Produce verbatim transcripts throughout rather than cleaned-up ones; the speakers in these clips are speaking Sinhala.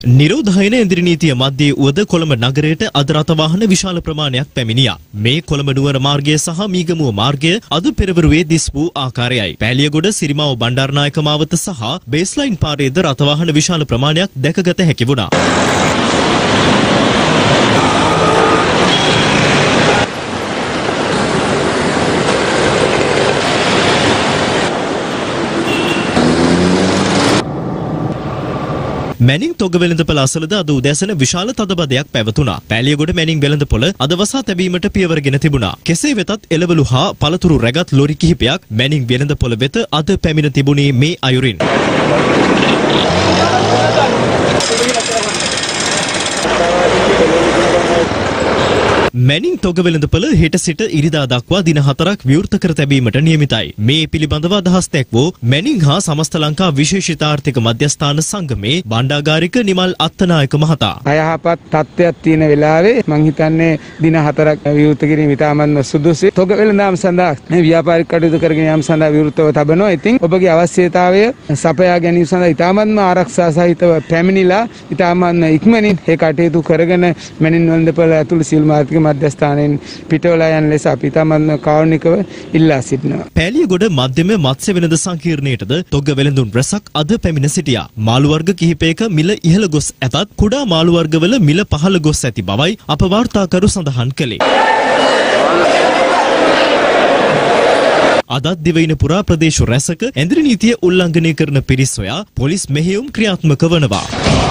නිරෝධායන ඉන්ද්‍රිය නීතිය මැද්දේ උවද කොළඹ නගරයට අද රථ වාහන විශාල ප්‍රමාණයක් පැමිණියා. මේ කොළඹ නුවර මාර්ගය සහ මීගමුව මාර්ගය අද පෙරවරුවේ දිස් වූ ආකාරයයි. පෑලියගොඩ සිරිමාව බණ්ඩාරනායක මාවත සහ බේස්ලයින් පාරේද රථ වාහන විශාල ප්‍රමාණයක් දැකගත හැකි වුණා. මැනින් තොග වෙළඳපොළ අසලද අද උදෑසන විශාල තදබදයක් පැවතුණා. පෑලියගොඩ මැනින් වෙළඳපොළ අද වසා තැබීමට පියවරගෙන තිබුණා. කෙසේ වෙතත් එළවලු හා පළතුරු රැගත් ලොරි කිහිපයක් මැනින් වෙළඳපොළ වෙත අද පැමිණ තිබුණේ මේ අයුරින්. මැනින් තොග වෙළඳපොළ හෙට සිට ඉරිදා දක්වා දින හතරක් විවෘත කර තැබීමට නියමිතයි. මේ පිළිබඳව අදහස් දැක්වූ මැනින් හා සමස්ත ලංකා විශේෂිත ආර්ථික මධ්‍යස්ථාන සංගමේ බණ්ඩාගාරික නිමල් අත්තනායක මහතා. අයහපත් තත්ත්වයක් තියෙන වෙලාවේ මං හිතන්නේ දින හතරක් විවෘත කිරීම ඉතාමත්ම සුදුසුයි. තොග වෙළඳාම් සඳහා මේ ව්‍යාපාරික කටයුතු කරගෙන යාම සඳහා විවෘතව තබනවා. ඉතින් ඔබගේ අවශ්‍යතාවය සපයා ගැනීම සඳහා ඉතාමත්ම ආරක්ෂා සහිතව පැමිණිලා ඉතාමත්ම ඉක්මනින් ඒ කටයුතු කරගෙන මැනින් වෙළඳපොළ ඇතුළු සියලුම ආර්ථික මධ්‍යස්ථානයෙන් පිටවලා යන ලෙස අපි තමන්ව කාරුණිකව ඉල්ලා සිටිනවා. පෑලියගොඩ මධ්‍යම මත්ස්‍ය වෙළඳ සංකීර්ණයටද තොග වෙළඳුන් රැසක් අද පැමිණ සිටියා. මාළු වර්ග කිහිපයක මිල ඉහළ ගොස් ඇතත් කුඩා මාළු වර්ගවල මිල පහළ ගොස් ඇති බවයි අප වාර්තාකරු සඳහන් කළේ. අදත් දිවයින පුරා ප්‍රදේශ රැසක ඉන්ද්‍රිය නීතිය උල්ලංඝනය කරන පිරිස් සොයා පොලිස් මෙහෙයුම් ක්‍රියාත්මක වනවා.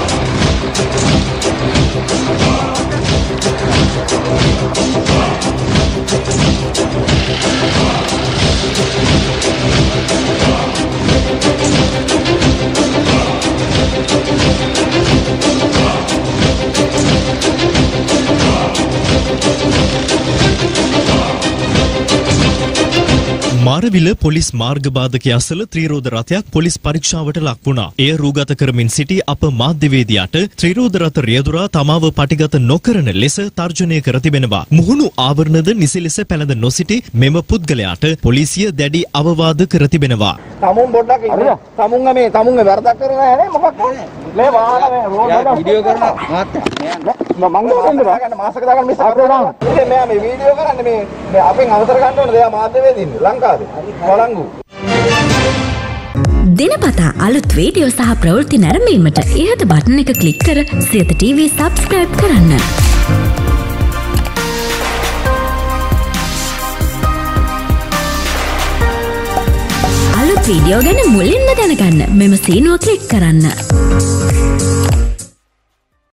මාරවිල පොලිස් මාර්ග බාධකය අසල ත්‍රිරෝද රථයක් පොලිස් පරීක්ෂාවට ලක් වුණා. එය රූගත කරමින් සිටි අප මාධ්‍යවේදියාට ත්‍රිරෝද රථ රියදුරා තමාව පටිගත නොකරන ලෙස තර්ජනය කර තිබෙනවා. මුහුණු ආවරණද නිසි ලෙස පැළඳ නොසිටි මෙම පුද්ගලයාට පොලිසිය දැඩි අවවාද කර තිබෙනවා. තමුන් පොඩ්ඩක් ඉන්න. තමුන්ගේ මේ තමුන්ගේ වැරදක් කරනවා නේ මොකක්ද? මේ වාහන මේ රෝඩ් වීඩියෝ කරන මම මං ගන්න මාසක දාගන්න මේ සාපේ දාන්න. ඉතින් මෙයා මේ වීඩියෝ කරන්නේ මේ මේ අපෙන් අවසර ගන්න ඕනේ. එයා මාධ්‍යවේදීන් ලංකාවේ. වළංගු. දිනපතා අලුත් වීඩියෝ සහ ප්‍රවෘත්ති නැරඹීමට ඉහත බටන් එක ක්ලික් කර සියත ටීවී සබ්ස්ක්‍රයිබ් කරන්න. අලුත් වීඩියෝ ගැන මුලින්ම දැනගන්න මෙම සීනුව ක්ලික් කරන්න.